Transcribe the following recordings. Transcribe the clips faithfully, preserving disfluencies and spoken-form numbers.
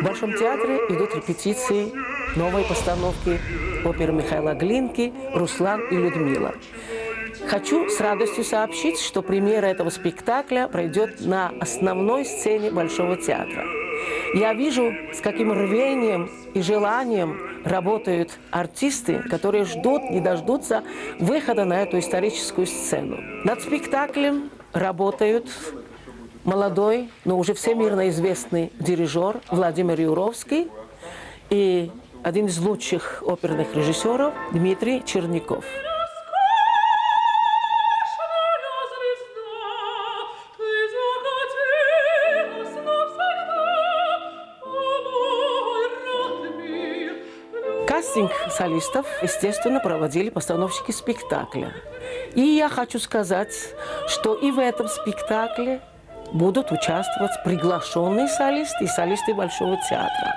В Большом театре идут репетиции новой постановки оперы Михаила Глинки «Руслан и Людмила». Хочу с радостью сообщить, что премьера этого спектакля пройдет на основной сцене Большого театра. Я вижу, с каким рвением и желанием работают артисты, которые ждут, не дождутся выхода на эту историческую сцену. Над спектаклем работают молодой, но уже всемирно известный дирижер Владимир Юровский и один из лучших оперных режиссеров Дмитрий Черняков. Кастинг солистов, естественно, проводили постановщики спектакля. И я хочу сказать, что и в этом спектакле будут участвовать приглашенные солисты и солисты Большого театра.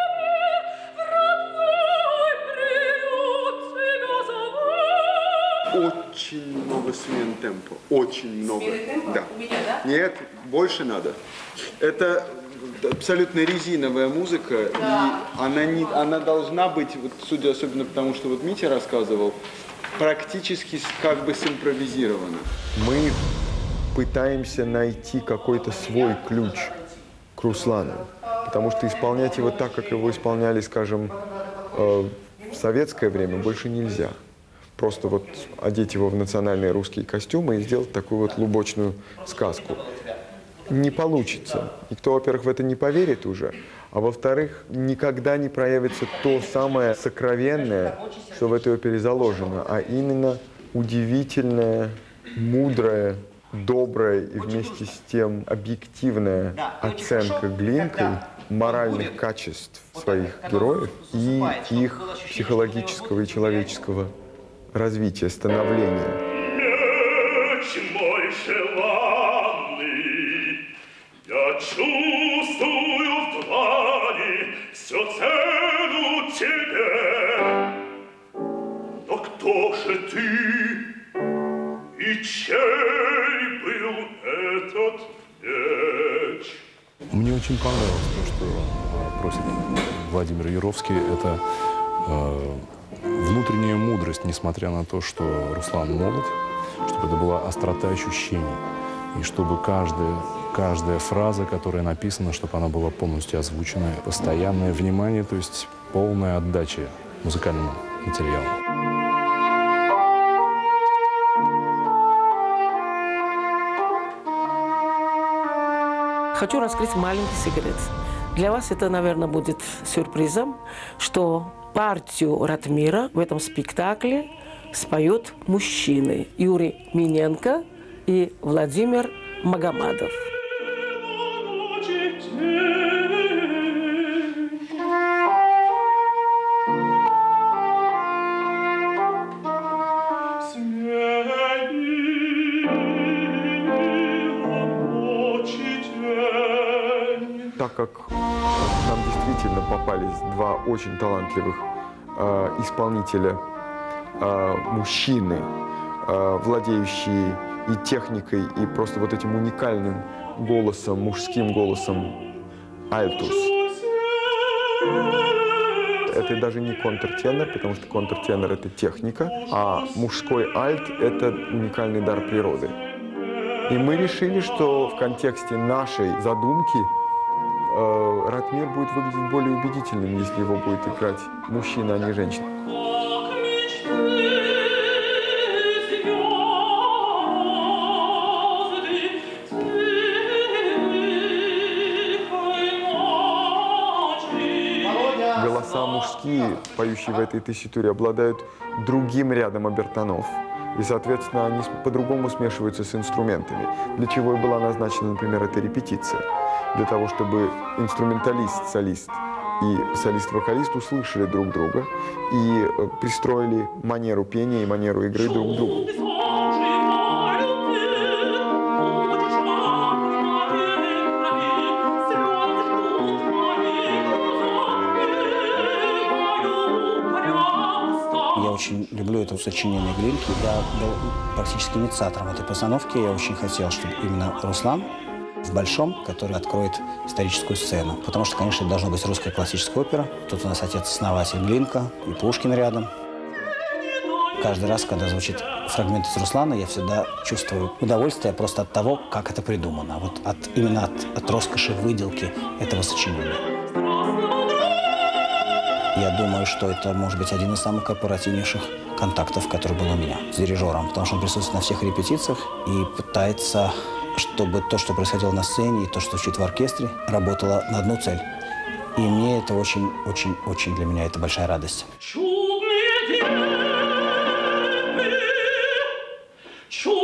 Очень много смен темпа, очень много. Да. Нет, больше надо. Это абсолютно резиновая музыка, да. И она, не, она должна быть, вот, судя особенно потому, что вот Митя рассказывал, практически как бы симпровизирована. Мы пытаемся найти какой-то свой ключ к Руслану, потому что исполнять его так, как его исполняли, скажем, в советское время, больше нельзя. Просто вот одеть его в национальные русские костюмы и сделать такую вот лубочную сказку. Не получится. Никто, во-первых, в это не поверит уже, а во-вторых, никогда не проявится то самое сокровенное, что в этой опере заложено, а именно удивительная, мудрая, добрая и вместе с тем объективная оценка Глинкой моральных качеств своих героев и их психологического и человеческого развития, становления. Я чувствую в длани всю цену тебе. Но кто же ты и чей был этот меч? Мне очень понравилось то, что просит Владимир Юровский. Это э, внутренняя мудрость, несмотря на то, что Руслан молод, чтобы это была острота ощущений. И чтобы каждая, каждая фраза, которая написана, чтобы она была полностью озвучена, постоянное внимание, то есть полная отдача музыкальному материалу. Хочу раскрыть маленький секрет. Для вас это, наверное, будет сюрпризом, что партию Ратмира в этом спектакле споют мужчины. Юрий Миненко и Владимир Магомадов. Так как нам действительно попались два очень талантливых э, исполнителя, э, мужчины, э, владеющие и техникой, и просто вот этим уникальным голосом, мужским голосом альтус. Это даже не контртенор, потому что контртенор — это техника, а мужской альт — это уникальный дар природы. И мы решили, что в контексте нашей задумки э, Ратмир будет выглядеть более убедительным, если его будет играть мужчина, а не женщина. Голоса мужские, поющие в этой тесситуре, обладают другим рядом обертонов. И, соответственно, они по-другому смешиваются с инструментами. Для чего и была назначена, например, эта репетиция. Для того, чтобы инструменталист, солист и солист-вокалист услышали друг друга и пристроили манеру пения и манеру игры друг к другу. Я очень люблю это сочинение Глинки. Я был практически инициатором этой постановки. Я очень хотел, чтобы именно Руслан в Большом, который откроет историческую сцену. Потому что, конечно, должна быть русская классическая опера. Тут у нас отец-основатель Глинка и Пушкин рядом. Каждый раз, когда звучит фрагмент из «Руслана», я всегда чувствую удовольствие просто от того, как это придумано. Вот от, именно от, от роскоши выделки этого сочинения. Я думаю, что это может быть один из самых корпоративнейших контактов, который был у меня с дирижером, потому что он присутствует на всех репетициях и пытается, чтобы то, что происходило на сцене, и то, что звучит в оркестре, работало на одну цель. И мне это очень, очень, очень для меня это большая радость. Чудные девы, чудные